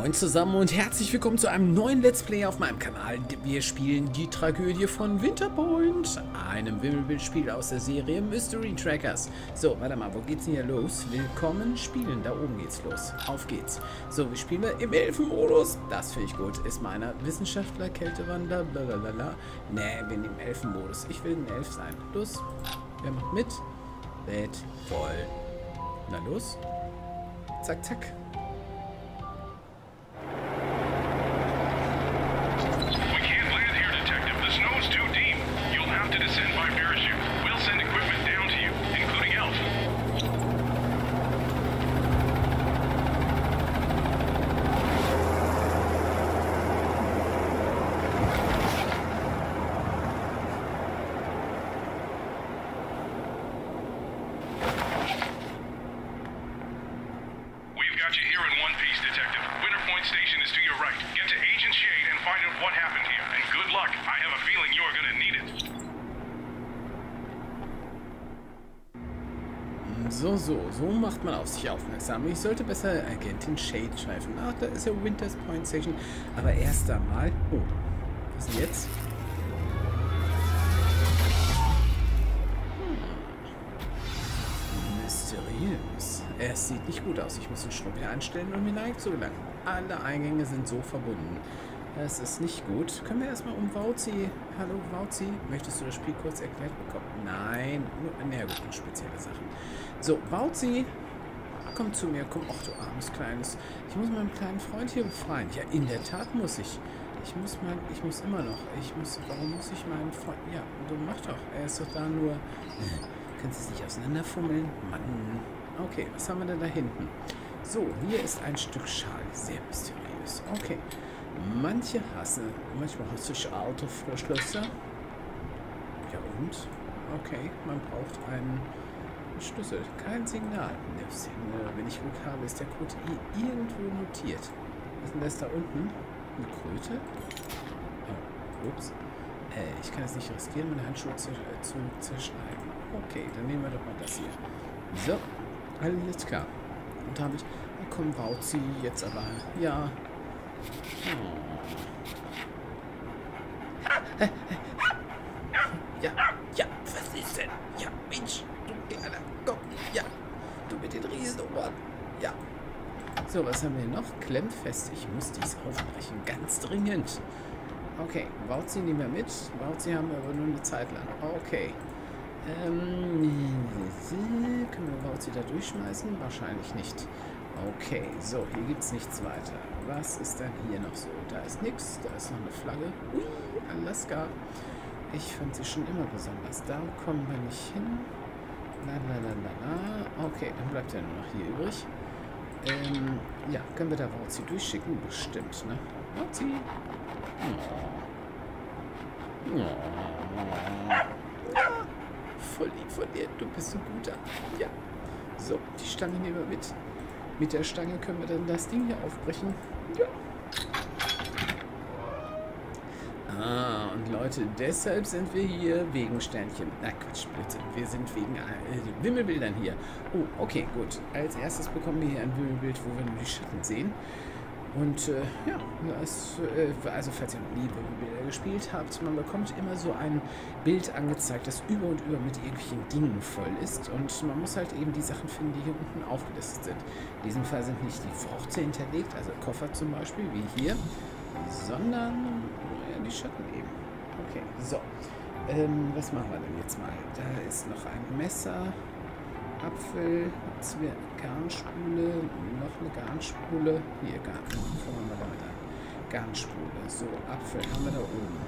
Moin zusammen und herzlich willkommen zu einem neuen Let's Play auf meinem Kanal. Wir spielen die Tragödie von Winterpoint, einem Wimmelbildspiel aus der Serie Mystery Trackers. So, warte mal, wo geht's denn hier los? Willkommen spielen, da oben geht's los. Auf geht's. So, wir spielen im Elfenmodus. Das finde ich gut. Ist meiner Wissenschaftler, Kältewander, blablabla. Nee, wir nehmen Elfenmodus. Ich will ein Elf sein. Los, wer macht mit? Bett voll. Na los. Zack, zack. Got you here in one piece, Detective. Winterpoint Station is to your right. Get to Agent Shade and find out what happened here. And good luck. I have a feeling you're gonna need it. So macht man auf sich aufmerksam. Ich sollte besser Agentin Shade schreiben. Ach, da ist ja Winterpoint Station. Aber erst einmal... Oh, was ist denn jetzt? Mysteriös. Es sieht nicht gut aus. Ich muss den Strom wieder einstellen, um hinein zu gelangen. Alle Eingänge sind so verbunden. Das ist nicht gut. Können wir erstmal um Wauzi... Hallo Wauzi, möchtest du das Spiel kurz erklärt bekommen? Nein, nur spezielle Sachen. So, Wauzi, komm zu mir. Komm, ach du armes Kleines. Ich muss meinen kleinen Freund hier befreien. Ja, in der Tat muss ich. Warum muss ich meinen Freund... Ja, du mach doch. Er ist doch da nur... Können Sie sich auseinanderfummeln? Mann. Okay, was haben wir denn da hinten? So, hier ist ein Stück Schal. Sehr mysteriös. Okay. Manche hassen. Manchmal hasse ich Autoverschlüsse. Ja und? Okay, man braucht einen Schlüssel. Kein Signal. Wenn ich Glück habe, ist der Code irgendwo notiert. Was ist denn das da unten? Eine Kröte? Oh, ups. Ich kann es nicht riskieren, meine Handschuhe zu zerschneiden. Okay, dann nehmen wir doch mal das hier. So, alles klar. Und damit, komm, Wauzi, jetzt aber, ja. Oh. Ja, was ist denn? Ja, Mensch, du kleiner, komm, ja. Du mit den Riesenohren, ja. So, was haben wir noch? Klemmt fest, ich muss dies aufbrechen, ganz dringend. Okay, Wauzi nehmen wir mit. Wauzi haben wir aber nur eine Zeit lang. Okay. Können wir Wauzi da durchschmeißen? Wahrscheinlich nicht. Okay, so, hier gibt es nichts weiter. Was ist denn hier noch so? Da ist nichts, da ist noch eine Flagge. Ui, Alaska. Ich fand sie schon immer besonders. Da kommen wir nicht hin. Okay, dann bleibt ja nur noch hier übrig. Ja, können wir da Wauzi durchschicken? Bestimmt, ne? Wauzi. Ja, voll lieb von dir. Du bist ein guter. Ja. So, die Stange nehmen wir mit. Mit der Stange können wir dann das Ding hier aufbrechen. Ja. Und Leute, deshalb sind wir hier wegen Sternchen. Na Quatsch, bitte. Wir sind wegen Wimmelbildern hier. Oh, okay, gut. Als erstes bekommen wir hier ein Wimmelbild, wo wir nur die Schatten sehen. Und ja, also falls ihr noch nie Wimmelbilder gespielt habt, man bekommt immer so ein Bild angezeigt, das über und über mit irgendwelchen Dingen voll ist. Und man muss halt eben die Sachen finden, die hier unten aufgelistet sind. In diesem Fall sind nicht die Worte hinterlegt, also Koffer zum Beispiel, wie hier, sondern ja, die Schatten eben. Okay, so. Was machen wir denn jetzt mal? Da ist noch ein Messer. Apfel, Garnspule, noch eine Garnspule. Hier, fangen wir mal damit an. Garnspule. So, Apfel haben wir da oben.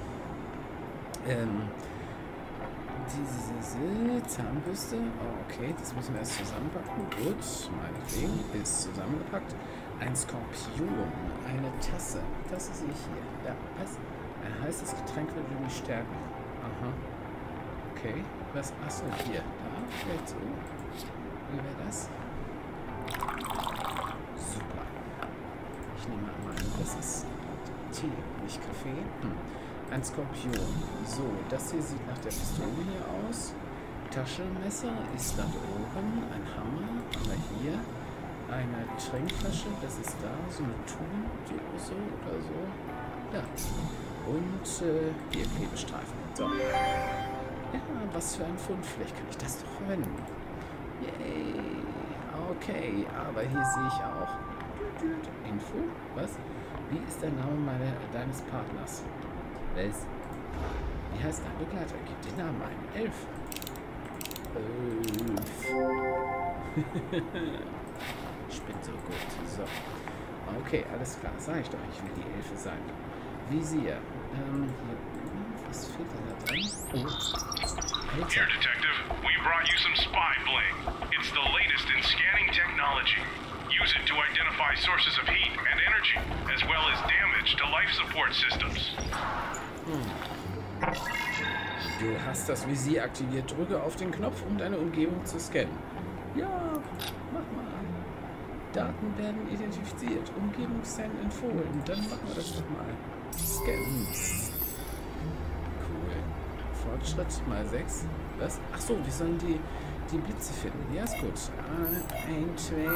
Diese Zahnbürste. Oh, okay, das müssen wir erst zusammenpacken. Gut, meinetwegen ist zusammengepackt. Ein Skorpion, eine Tasse. Tasse sehe ich hier. Ja, was? Ein heißes Getränk würde mich stärken. Aha. Okay, was? Achso, hier. Da, vielleicht so. Wie wäre das? Super. Ich nehme mal an, das ist Tee, nicht Kaffee. Ein Skorpion. So, das hier sieht nach der Pistole hier aus. Taschenmesser ist da oben. Ein Hammer haben wir hier. eine Trinkflasche, das ist da, so eine Tubendose oder so. Ja. Und hier Klebestreifen. So. Ja, was für ein Fund. Vielleicht kann ich das doch verwenden. Yay. Okay, aber hier sehe ich auch Info. Was? Wie ist der Name deines Partners? Was? Wie heißt dein Begleiter? Gib den Namen ein. 11. Ich bin so gut. So. Okay, alles klar. Sag ich doch, ich will die Elfe sein. Visier. Hier. Was fehlt denn da drin? Oh. Here, Detective. We brought you some spy bling. It's the latest in scanning technology. Use it to identify sources of heat and energy, as well as damage to life support systems. Du hast das Visier aktiviert. Drücke auf den Knopf, um deine Umgebung zu scannen. Ja, mach mal. Daten werden identifiziert. Umgebungsscan empfohlen. Dann machen wir das doch mal. Scannen. Cool. Fortschritt mal 6. Was? Ach so, wir sollen die Blitze finden. Ja, ist gut. 1, 2.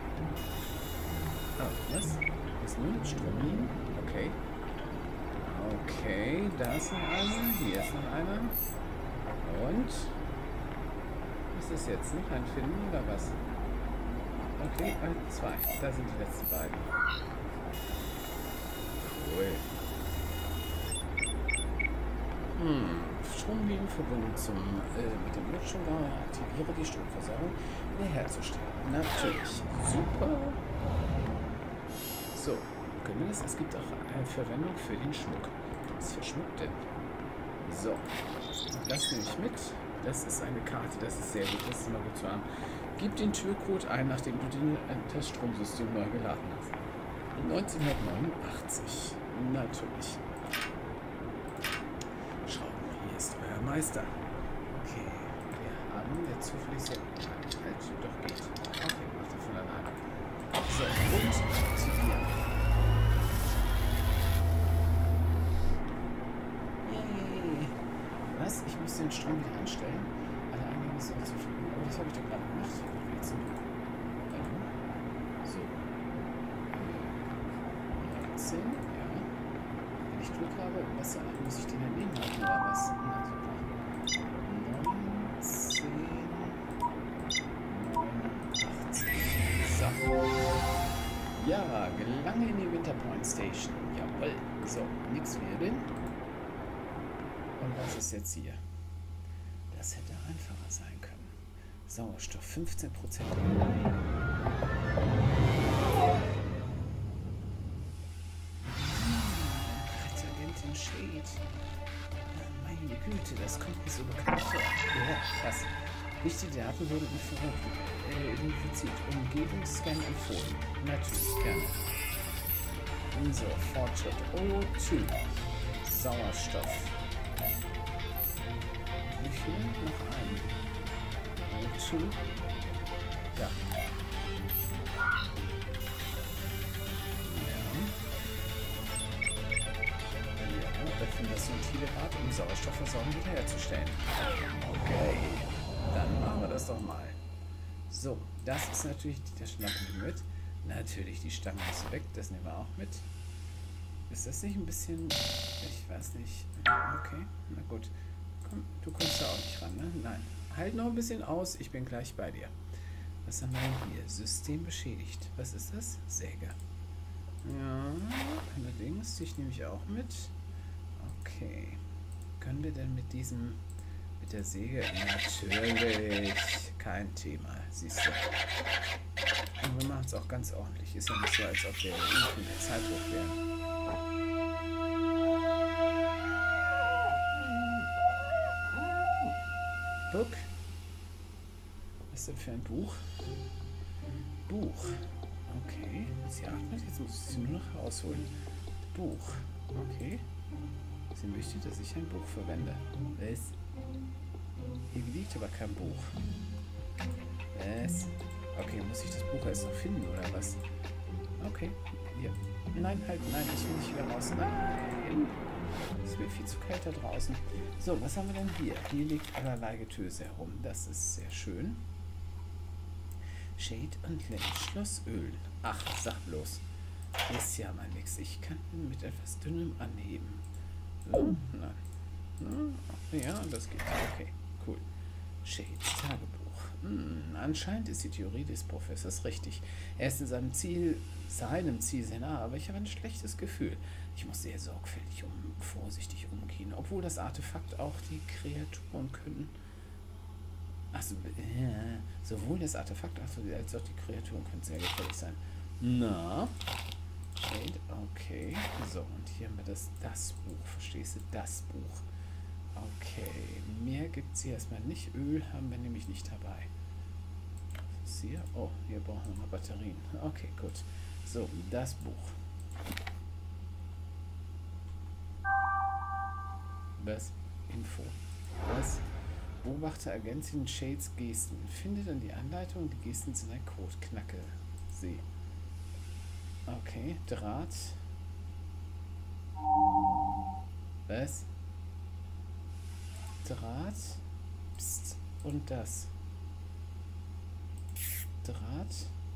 Oh, was? Ist nur mit Strom? Okay. Okay, da ist noch einer. Hier ist noch einer. Und? Was ist jetzt? Noch ein Finden oder was? Okay, 2. Da sind die letzten beiden. Cool. Stromlinien verbunden mit dem Luftstromgauer. Aktiviere die Stromversorgung wiederherzustellen. Natürlich. Super. So. Können wir das? Es gibt auch eine Verwendung für den Schmuck. Was verschmuckt denn? So. Das nehme ich mit. Das ist eine Karte. Das ist sehr gut. Das ist immer gut zu haben. Gib den Türcode ein, nachdem du das Stromsystem neu geladen hast. 1989. Natürlich. Hier ist euer Meister. Okay, wir haben jetzt zufällig so... Halt, doch geht. Okay, macht er von alleine. So, und aktivieren. Yay. Was? Ich muss den Strom wieder anstellen? Alle Eingänge sind zufrieden. Aber das habe ich doch gerade gemacht. So. So. 19, ja. Wenn ich Glück habe, was muss ich den daneben halten oder was? Na super. 19, 89. So. Ja, gelange in die Winterpoint Station. Jawohl. So, nix wirbeln. Und was ist jetzt hier? Das hätte einfacher sein können. Sauerstoff 15%. Rettagentin Shade. Meine Güte, das kommt mir so bekannt vor. Ja, krass. Wichtige Daten wurden identifiziert. Umgebungsscan empfohlen. Natürlich, gerne. So, Fortschritt O2. Sauerstoff. Wie viel? Noch einen. O2. Ja. Öffnen das Ventilrad, um Sauerstoffversorgung wiederherzustellen. Okay, dann machen wir das doch mal. So, das ist natürlich, das schnappen wir mit. Natürlich, die Stange ist weg, das nehmen wir auch mit. Ist das nicht ein bisschen, ich weiß nicht. Okay, na gut. Komm, du kommst da auch nicht ran, ne? Nein. Halt noch ein bisschen aus, ich bin gleich bei dir. Was haben wir denn hier? System beschädigt. Was ist das? Säge. Ja, allerdings, dich nehme ich auch mit. Okay. Können wir denn mit der Säge? Natürlich. Kein Thema, siehst du. Und wir machen es auch ganz ordentlich. Ist ja nicht so, als ob wir irgendwie in der Zeit hoch wären. Guck. Was ist denn für ein Buch? Buch. Okay. Sie atmet, jetzt muss ich sie nur noch rausholen. Buch. Okay. Sie möchte, dass ich ein Buch verwende. Was? Hier liegt aber kein Buch. Was? Okay, muss ich das Buch erst noch finden, oder was? Okay. Hier. Nein, halt, nein, ich will nicht wieder raus. Nein! Es wird viel zu kalt da draußen. So, was haben wir denn hier? Hier liegt allerlei Getöse herum. Das ist sehr schön. Shade und Lynch. Schlossöl. Ach, sag bloß. Ist ja mal nix. Ich kann ihn mit etwas Dünnem anheben. So, nein. Ja, das geht. Okay, cool. Shades Tagebuch. Anscheinend ist die Theorie des Professors richtig. Er ist in seinem Ziel sehr nah, aber ich habe ein schlechtes Gefühl. Ich muss sehr sorgfältig vorsichtig umgehen, obwohl das Artefakt auch die Kreaturen können. Achso, sowohl das Artefakt als auch die Kreaturen können sehr gefährlich sein. Na? Shade, okay. So, und hier haben wir das Buch. Verstehst du? Das Buch. Okay, mehr gibt es hier erstmal nicht. Öl haben wir nämlich nicht dabei. Was ist hier? Oh, hier brauchen wir noch Batterien. Okay, gut. So, das Buch. Was? Info. Was? Beobachte Agentin Shades Gesten. Finde dann die Anleitung. Die Gesten sind ein Code. Knacke. See. Okay, Draht. Was? Draht. Psst. Und das. Draht.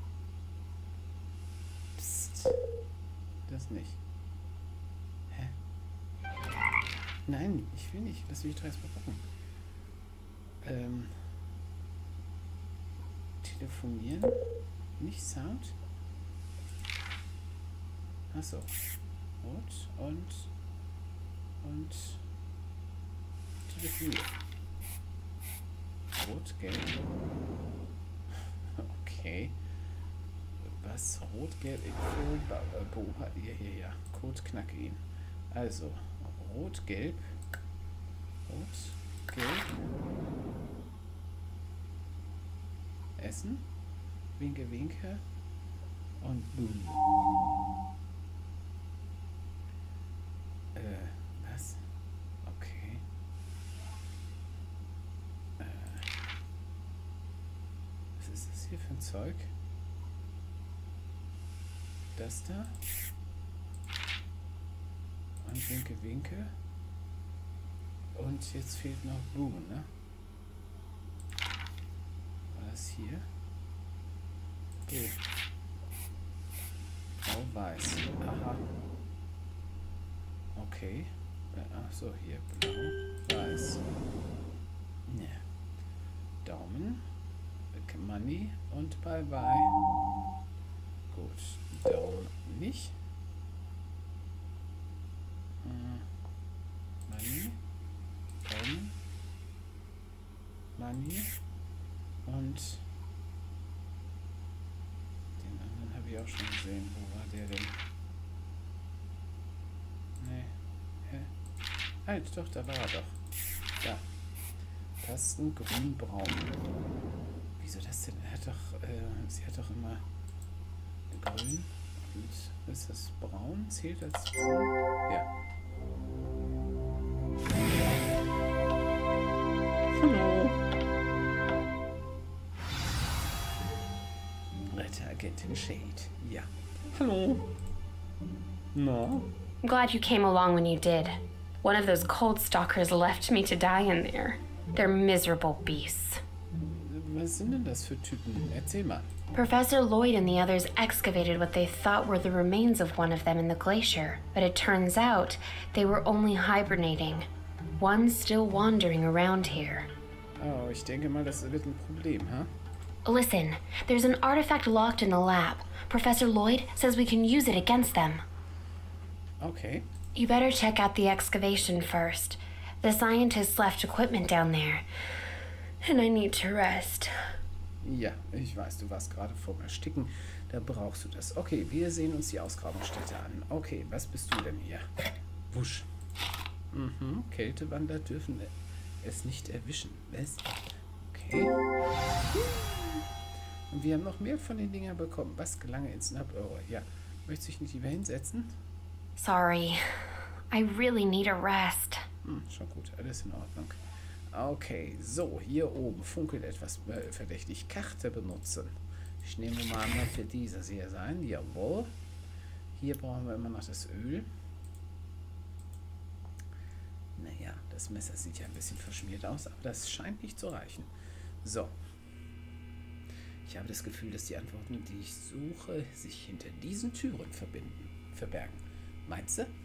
Psst. Das nicht. Hä? Nein, ich will nicht. Lass mich doch erstmal gucken. Telefonieren. Nicht Sound. Achso. Rot und telefonieren. Rot, gelb. Okay. Was? Rot, gelb, ja. Code knacke ihn. Also, rot, gelb. Rot, gelb. Essen. Winke, winke. Und boom. Was? Okay. Was ist das hier für ein Zeug? Das da. Und winke, winke. Und jetzt fehlt noch Boom, ne? War das hier? Okay. Oh, weiß. Aha. Okay. Ach so, hier blau, weiß. Ja. Daumen, Money und Bye Bye. Gut, Daumen nicht. Money, Daumen, Money und den anderen habe ich auch schon gesehen. Wo war der denn? Nee. Hä? Halt, doch, da war er doch. Da. Tasten grün-braun. Wieso das denn? Sie hat doch immer grün. Und ist das braun? Zählt als braun? Ja. Hallo. Retteragentin Shade. Ja. Hallo. Na? I'm glad you came along when you did. One of those cold stalkers left me to die in there. They're miserable beasts. Was sind denn das für Typen? Erzähl mal. Professor Lloyd and the others excavated what they thought were the remains of one of them in the glacier, but it turns out they were only hibernating. One's still wandering around here. Oh, ich denke mal, das wird ein Problem, huh? Listen, there's an artifact locked in the lab. Professor Lloyd says we can use it against them. Okay. You better check out the excavation first. The scientists left equipment down there. And I need to rest. Ja, ich weiß, du warst gerade vorm Ersticken. Da brauchst du das. Okay, wir sehen uns die Ausgrabungsstätte an. Okay, was bist du denn hier? Wusch. Kältewander dürfen es nicht erwischen. Was? Okay. Und wir haben noch mehr von den Dingern bekommen. Was gelange ins Euro? Ja. Möchtest du dich nicht lieber hinsetzen? Sorry. I really need a rest. Schon gut, alles in Ordnung. Okay, so, hier oben funkelt etwas verdächtig. Karte benutzen. Ich nehme mal an, das wird dieses hier sein. Jawohl. Hier brauchen wir immer noch das Öl. Naja, das Messer sieht ja ein bisschen verschmiert aus, aber das scheint nicht zu reichen. So. Ich habe das Gefühl, dass die Antworten, die ich suche, sich hinter diesen Türen verbergen. Meinst du?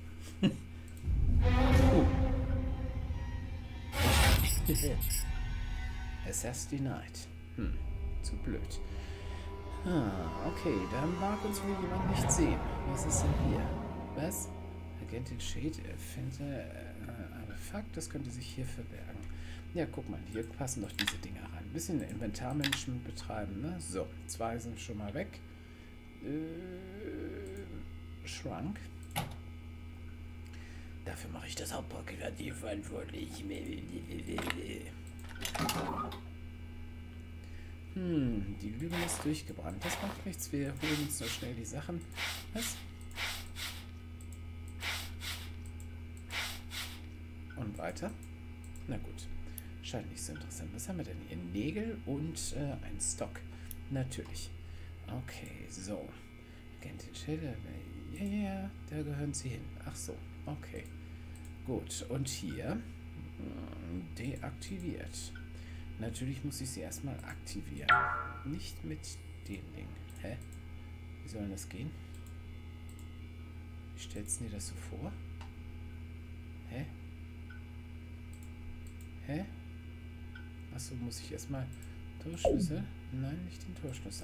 Access denied. Zu blöd. Okay, dann mag uns wohl jemand nicht sehen. Was ist denn hier? Was? Agentin Shade erfinde Artefakt, das könnte sich hier verbergen. Ja, guck mal, hier passen doch diese Dinger rein. Ein bisschen Inventarmanagement betreiben, ne? So, 2 sind schon mal weg. Schrank. Dafür mache ich das Hauptpaket verantwortlich. Die Lüge ist durchgebrannt. Das macht nichts. Wir holen uns nur schnell die Sachen. Was? Und weiter? Na gut. Scheint nicht so interessant. Was haben wir denn hier? Nägel und ein Stock. Natürlich. Okay, so. Agentin Schilder. Ja, da gehören sie hin. Ach so, okay. Gut, und hier deaktiviert. Natürlich muss ich sie erstmal aktivieren. Nicht mit dem Ding. Hä? Wie soll denn das gehen? Wie stellst du dir das so vor? Hä? Hä? Achso, muss ich erstmal Torschlüssel? Nein, nicht den Torschlüssel.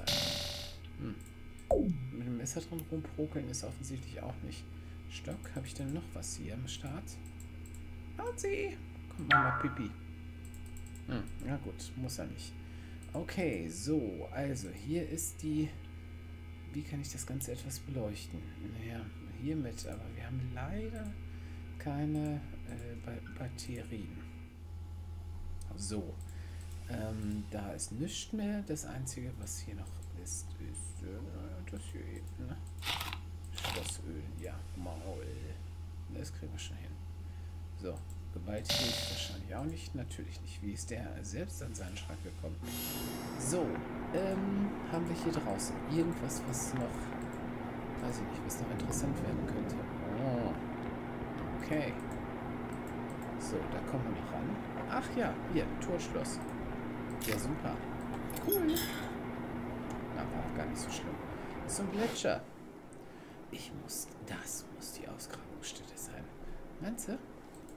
Mit dem Messer drin rumprokeln ist offensichtlich auch nicht. Stock, habe ich denn noch was hier am Start? Nauzi! Kommt mal Pipi. Na gut, muss er nicht. Okay, so, also hier ist die... Wie kann ich das Ganze etwas beleuchten? Naja, hiermit, aber wir haben leider keine Batterien. So, da ist nichts mehr. Das Einzige, was hier noch ist das hier eben, ne? Schlossöl, ja, Maul. Das kriegen wir schon hin. So, gewalttätig wahrscheinlich auch nicht. Natürlich nicht. Wie ist der selbst an seinen Schrank gekommen? So, haben wir hier draußen irgendwas, was noch, weiß ich nicht, was noch interessant werden könnte. Oh, okay. So, da kommen wir noch ran. Ach ja, hier, Torschloss. Ja, super. Cool. Na, war auch gar nicht so schlimm. So ein Gletscher. Das muss die Ausgrabungsstätte sein. Meinst du?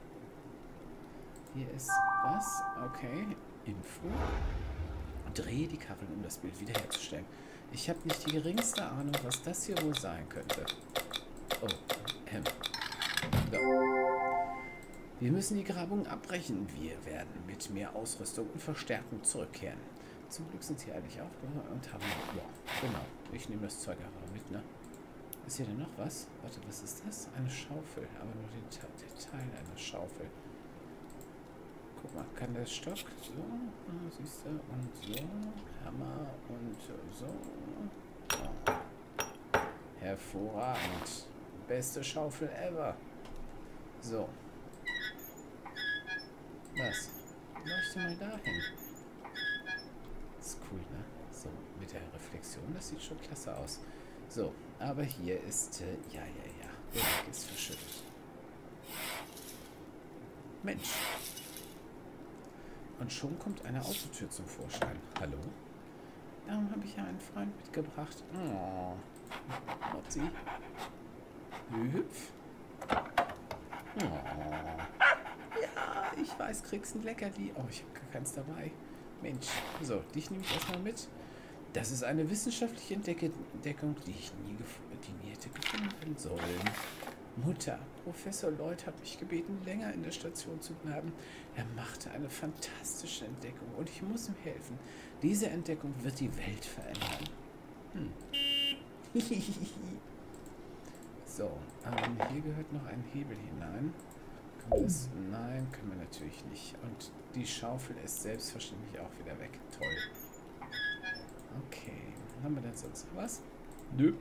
Hier ist was? Okay. Info. Drehe die Kacheln, um das Bild wiederherzustellen. Ich habe nicht die geringste Ahnung, was das hier wohl sein könnte. Oh, so. Wir müssen die Grabung abbrechen. Wir werden mit mehr Ausrüstung und Verstärkung zurückkehren. Zum Glück sind sie eigentlich auch und haben... Ja, genau. Ich nehme das Zeug einfach mit, ne? Ist hier denn noch was? Warte, was ist das? Eine Schaufel. Aber nur der Teil einer Schaufel. Guck mal, kann der Stock so, siehst du, und so, Hammer und so. Oh. Hervorragend. Beste Schaufel ever. So. Was? Leuchte mal dahin. Ist cool, ne? So, mit der Reflexion, das sieht schon klasse aus. So, aber hier ist, ja. Der Weg ist verschüttet. Mensch. Und schon kommt eine Autotür zum Vorschein. Hallo? Darum habe ich ja einen Freund mitgebracht. Oh. Motzi. Hüpf. Oh. Ja, ich weiß, kriegst ein Leckerli. Oh, ich habe gar keins dabei. Mensch. So, dich nehme ich erstmal mit. Das ist eine wissenschaftliche Entdeckung, die nie hätte gefunden werden sollen. Mutter, Professor Lloyd hat mich gebeten, länger in der Station zu bleiben. Er machte eine fantastische Entdeckung und ich muss ihm helfen. Diese Entdeckung wird die Welt verändern. So, hier gehört noch ein Hebel hinein. Können wir das? Nein, können wir natürlich nicht. Und die Schaufel ist selbstverständlich auch wieder weg. Toll. Okay, haben wir denn sonst noch was? Nö.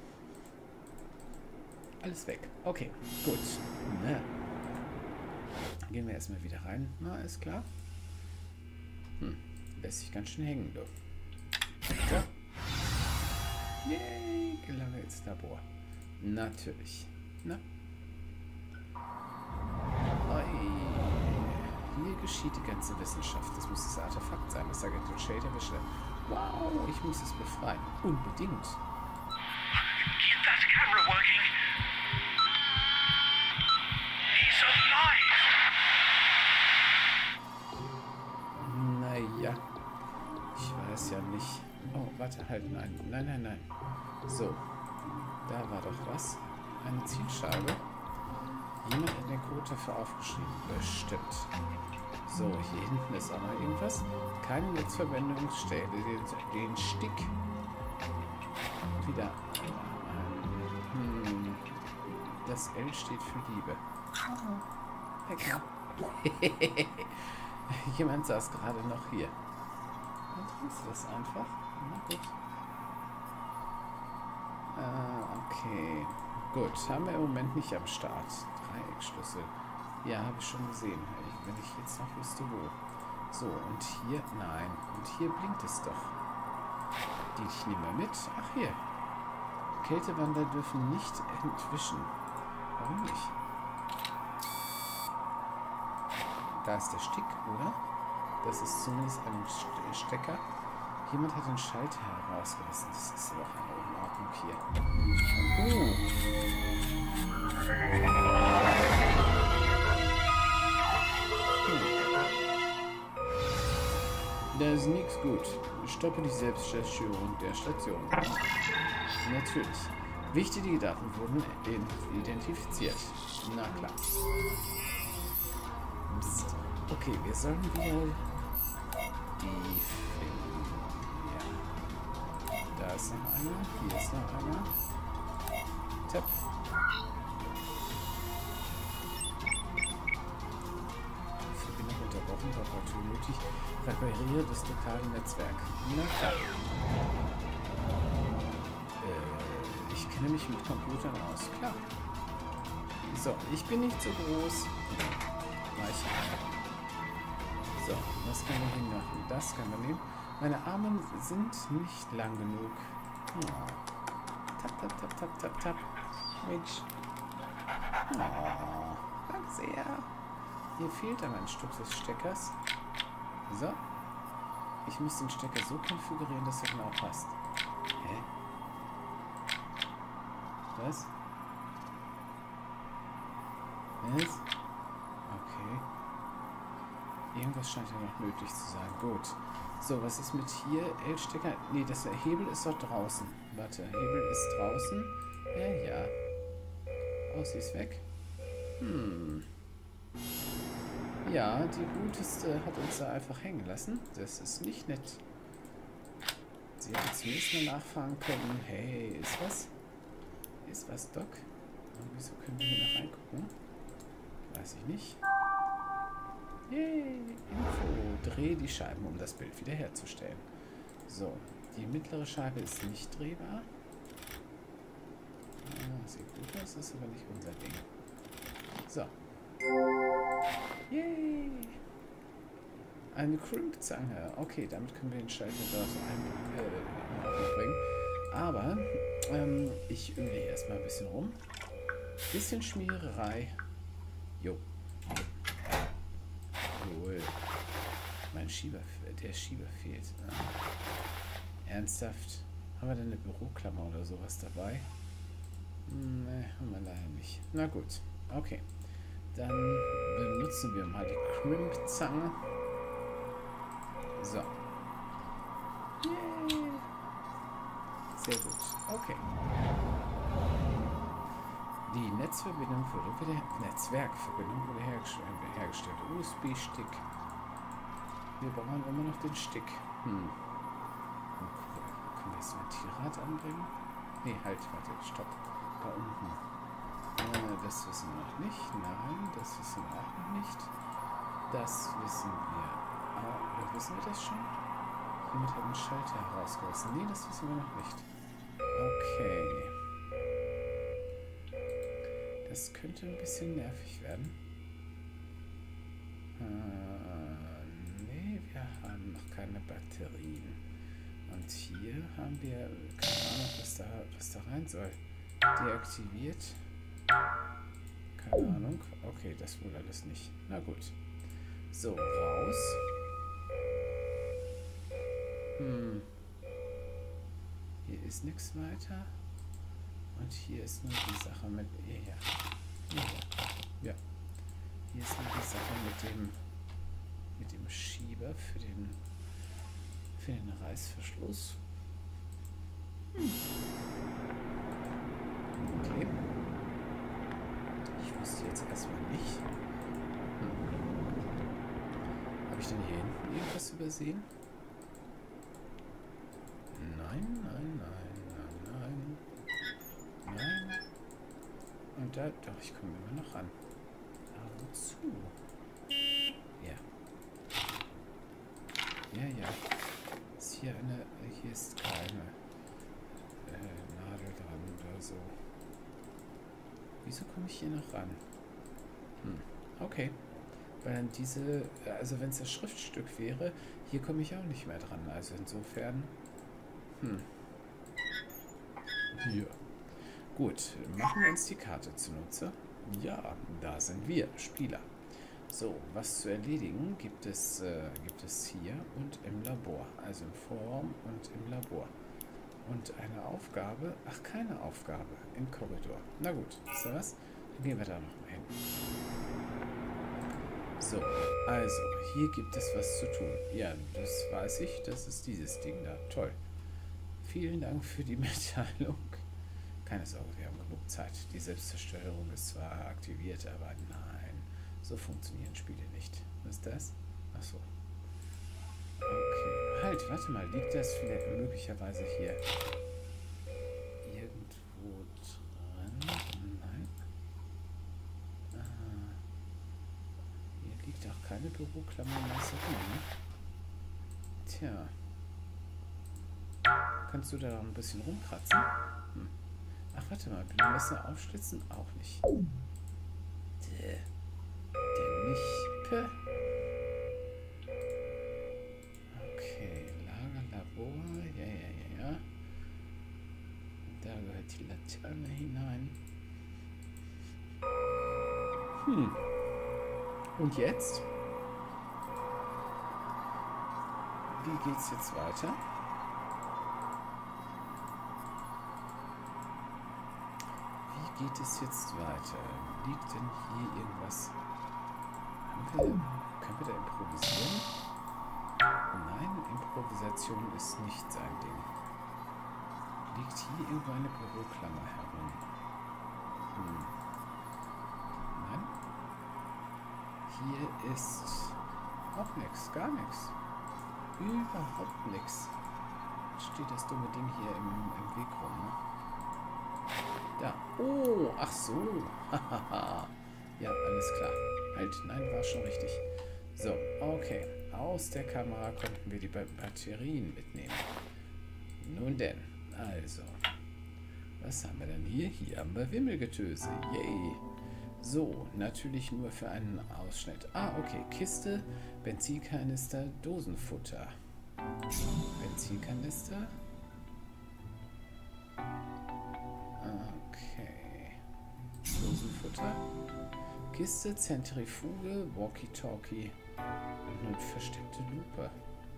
Alles weg. Okay, gut. Na. Gehen wir erstmal wieder rein. Na, ist klar. Lässt sich ganz schön hängen, du. So. Yay, gelange ins Labor. Natürlich. Na? Oi. Hier geschieht die ganze Wissenschaft. Das muss das Artefakt sein, das Agentin Shade erwischte. Wow, ich muss es befreien. Unbedingt. Get that camera working. He's alive. Naja. Ich weiß ja nicht. Oh, warte, halt, nein. Nein, nein, nein. So. Da war doch was. Eine Zielscheibe. Jemand hat den Code dafür aufgeschrieben. Bestimmt. So, hier hinten ist auch noch irgendwas. Keine Netzverbindung. Stelle den Stick wieder. Das L steht für Liebe. Weg. Jemand saß gerade noch hier. Dann trinkst du das einfach. Na gut. Okay. Gut, haben wir im Moment nicht am Start. Dreieckschlüssel. Ja, habe ich schon gesehen. Wenn ich jetzt noch wüsste, wo. So, und hier, nein. Und hier blinkt es doch. Die ich nehme mit. Ach, hier. Kältewander dürfen nicht entwischen. Warum nicht? Da ist der Stick, oder? Das ist zumindest ein Stecker. Jemand hat den Schalter herausgelassen. Das ist doch in Ordnung hier. Da ist nichts gut. Stoppe die Selbstzerstörung der Station. Natürlich. Wichtige Daten wurden identifiziert. Na klar. Mist. Okay, wir sollen wieder die finden. Ja. Da ist noch einer. Hier ist noch einer. Tap. Verbindung unterbrochen. Reparatur nötig. Repariere das lokale Netzwerk. Na klar. Ich kenne mich mit Computern aus. Klar. So, ich bin nicht so groß. So, was können wir hier machen? Das können wir nehmen. Meine Arme sind nicht lang genug. Oh. Tap, tap, tap, tap, tap, tap. Mensch. Oh, danke sehr. Hier fehlt aber ein Stück des Steckers. So. Ich muss den Stecker so konfigurieren, dass er genau passt. Hä? Was? Was? Okay. Irgendwas scheint ja noch nötig zu sein. Gut. So, was ist mit hier? L-Stecker? Nee, das Hebel ist doch draußen. Warte, Hebel ist draußen. Ja, ja. Oh, sie ist weg. Ja, die Guteste hat uns da einfach hängen lassen. Das ist nicht nett. Sie hätte zumindest mal nachfragen können. Hey, ist was? Ist was, Doc? Und wieso können wir hier noch reingucken? Weiß ich nicht. Yay, Info. Dreh die Scheiben, um das Bild wiederherzustellen. So, die mittlere Scheibe ist nicht drehbar. Sieht gut aus, ist aber nicht unser Ding. So. Yay! Eine Crimpzange. Okay, damit können wir den Schalter dort bringen. Aber ich übe hier erstmal ein bisschen rum. Bisschen Schmiererei. Jo. Cool. Der Schieber fehlt. Ernsthaft? Haben wir denn eine Büroklammer oder sowas dabei? Ne, haben wir leider nicht. Na gut. Okay. Dann benutzen wir mal die Crimpzange. So. Yeah. Sehr gut. Okay. Die Netzverbindung wurde Netzwerkverbindung wurde hergestellt. USB-Stick. Wir brauchen immer noch den Stick. Können wir das Ventilrad anbringen? Ne, halt, warte, stopp. Da unten. Das wissen wir noch nicht. Nein, das wissen wir auch noch nicht. Das wissen wir. Oder wissen wir das schon? Jemand hat einen Schalter herausgelassen. Nee, das wissen wir noch nicht. Okay. Das könnte ein bisschen nervig werden. Nee, wir haben noch keine Batterien. Und hier haben wir keine Ahnung, was da rein soll. Deaktiviert. Keine Ahnung. Okay, das wohl alles nicht. Na gut. So, raus. ist nichts weiter. Und hier ist nur die Sache mit... Ja. Hier ist nur die Sache mit dem Schieber für den Reißverschluss. Okay. Ich wusste jetzt erstmal nicht. Habe ich denn hier hinten irgendwas übersehen? Nein. Und da, doch, ich komme immer noch ran. Aber wozu? Ja. Ja. Hier ist keine Nadel dran oder so. Wieso komme ich hier noch ran? Okay. Weil dann also wenn es das Schriftstück wäre, hier komme ich auch nicht mehr dran. Also insofern, Hier. Gut, machen wir uns die Karte zunutze. Ja, da sind wir, Spieler. So, was zu erledigen gibt es hier und im Labor. Also im Vorraum und im Labor. Und eine Aufgabe, keine Aufgabe, im Korridor. Na gut, wisst ihr was? Dann gehen wir da noch mal hin. So, also, hier gibt es was zu tun. Ja, das weiß ich, das ist dieses Ding da. Toll. Vielen Dank für die Mitteilung. Keine Sorge, wir haben genug Zeit. Die Selbstzerstörung ist zwar aktiviert, aber nein, so funktionieren Spiele nicht. Was ist das? Achso. Okay. Halt, warte mal, liegt das vielleicht möglicherweise hier irgendwo dran? Nein. Hier liegt auch keine Büroklammer mehr so drin, ne? Tja. Kannst du da noch ein bisschen rumkratzen? Ach, warte mal, mit dem Messer aufschlitzen? Auch nicht. Der Michpe. Okay, Lager, Labor. Ja. Da gehört die Laterne hinein. Und jetzt? Wie geht's jetzt weiter? Geht es jetzt weiter? Liegt denn hier irgendwas? Können wir da improvisieren? Nein, Improvisation ist nicht sein Ding. Liegt hier irgendwo eine Büroklammer herum? Nein? Hier ist auch nichts, gar nichts. Überhaupt nichts. Steht das dumme Ding hier im Weg rum, ne? Da. Oh, ach so. Ja, alles klar. Halt, nein, war schon richtig. So, okay. Aus der Kamera konnten wir die Batterien mitnehmen. Nun denn, also. Was haben wir denn hier? Hier haben wir Wimmelgetöse. Yay. So, natürlich nur für einen Ausschnitt. Okay. Kiste, Benzinkanister, Dosenfutter. Benzinkanister. Okay. Dosenfutter. Kiste, Zentrifuge, Walkie-Talkie und eine versteckte Lupe.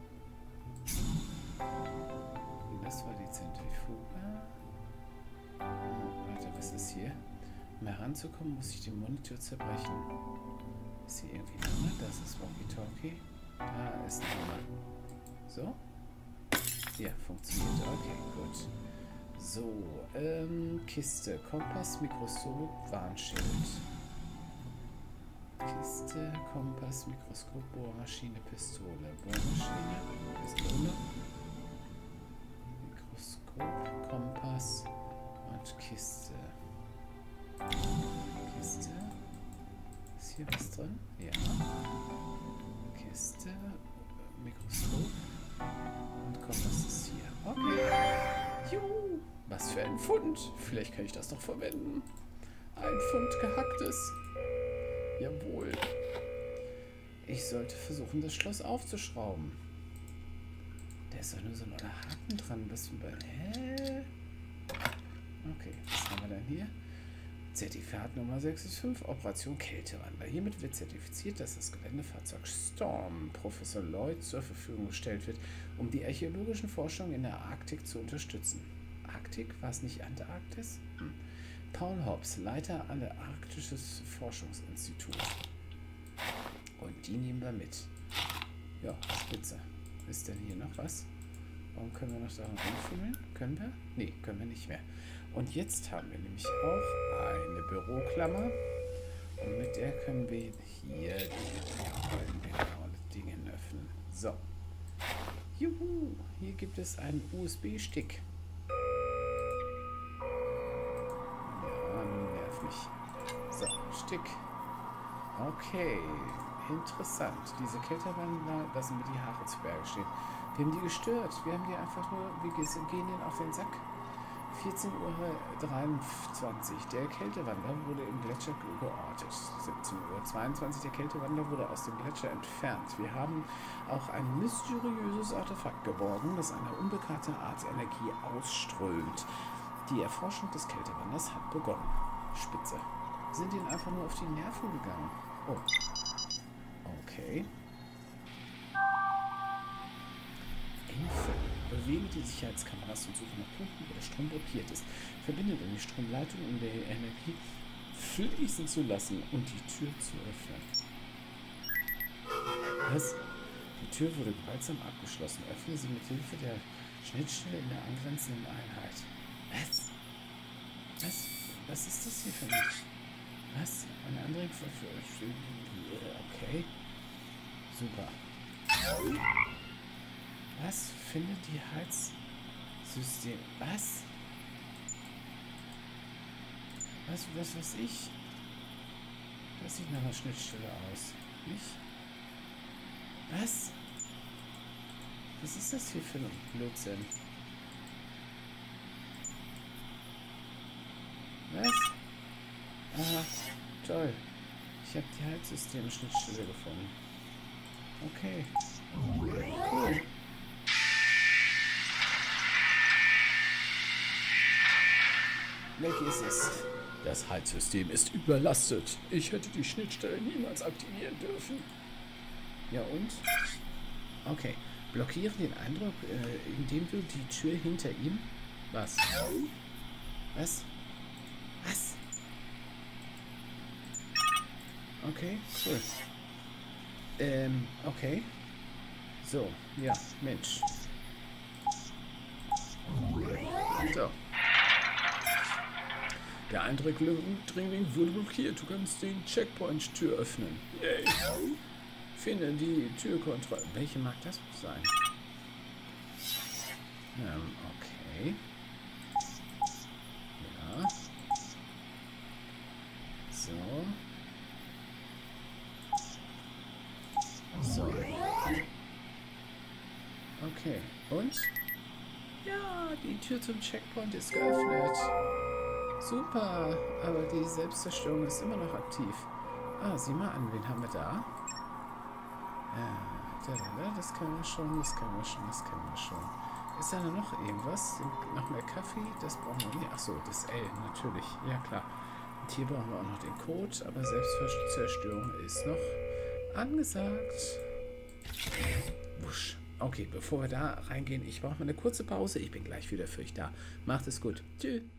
Das war die Zentrifuge. Warte, was ist hier? Um heranzukommen, muss ich den Monitor zerbrechen. Ist hier irgendwie ein Hammer? Das ist Walkie-Talkie. Da ist ein Hammer. So? Ja, funktioniert. Okay, gut. So, Kiste, Kompass, Mikroskop, Warnschild. Kiste, Kompass, Mikroskop, Bohrmaschine, Pistole. Bohrmaschine, Pistole. Mikroskop, Kompass und Kiste. Kiste. Ist hier was drin? Ja. Kiste, Mikroskop und Kompass ist hier. Okay. Juhu. Was für ein Pfund. Vielleicht kann ich das noch verwenden. Ein Pfund Gehacktes. Jawohl. Ich sollte versuchen, das Schloss aufzuschrauben. Da ist doch nur so ein Haken dran. Hä? Okay, was haben wir denn hier? Zertifikat Nummer 665, Operation Kältewandler. Hiermit wird zertifiziert, dass das Geländefahrzeug Storm Professor Lloyd zur Verfügung gestellt wird, um die archäologischen Forschungen in der Arktik zu unterstützen. Arktik? War es nicht Antarktis? Paul Hobbs, Leiter an der Arktisches Forschungsinstitut. Und die nehmen wir mit. Ja, spitze. Ist denn hier noch was? Warum können wir noch da rumfummeln? Können wir? Nee, können wir nicht mehr. Und jetzt haben wir nämlich auch eine Büroklammer. Und mit der können wir hier die Dinge öffnen. So. Juhu, hier gibt es einen USB-Stick. Ja, nerv mich. So, Stick. Okay, interessant. Diese Kältewandler lassen mir die Haare zu Berge stehen. Wir haben die gestört. Wir haben die einfach nur, wir gehen denen auf den Sack. 14:23 Uhr. Der Kältewandler wurde im Gletscher geortet. 17:22 Uhr. Der Kältewandler wurde aus dem Gletscher entfernt. Wir haben auch ein mysteriöses Artefakt geborgen, das eine unbekannte Art Energie ausströmt. Die Erforschung des Kältewanders hat begonnen. Spitze. Wir sind ihnen einfach nur auf die Nerven gegangen. Oh. Okay. Info. Bewege die Sicherheitskameras und suche nach Punkten, wo der Strom blockiert ist. Verbinde dann die Stromleitung, um die Energie fließen zu lassen und die Tür zu öffnen. Was? Die Tür wurde gewaltsam abgeschlossen. Öffne sie mit Hilfe der Schnittstelle in der angrenzenden Einheit. Was? Was? Was ist das hier für mich? Was? Eine andere okay. Super. Was? Finde die Heizsystem. Was? Was weiß ich? Das sieht nach einer Schnittstelle aus. Nicht? Was? Was ist das hier für ein Blödsinn? Was? Aha, toll. Ich habe die Heizsystem-Schnittstelle gefunden. Okay. Cool. Weg ist es. Das Heizsystem ist überlastet. Ich hätte die Schnittstelle niemals aktivieren dürfen. Ja und? Okay. Blockiere den Eindruck, indem du die Tür hinter ihm... Was? Was? Was? Okay, cool. Okay. So, ja, Mensch. So. Der Eindringling wurde blockiert. Du kannst den Checkpoint-Tür öffnen. Yay. Finde die Türkontrolle. Welche mag das sein? Okay. Ja. So. So. Okay. Und? Ja, die Tür zum Checkpoint ist geöffnet. Super, aber die Selbstzerstörung ist immer noch aktiv. Ah, sieh mal an, wen haben wir da? Das können wir schon, das können wir schon, das können wir schon. Ist da noch irgendwas? Noch mehr Kaffee? Das brauchen wir nicht. Achso, das L, natürlich. Ja, klar. Und hier brauchen wir auch noch den Code, aber Selbstzerstörung ist noch angesagt. Wusch. Okay, bevor wir da reingehen, ich brauche mal eine kurze Pause. Ich bin gleich wieder für euch da. Macht es gut. Tschüss.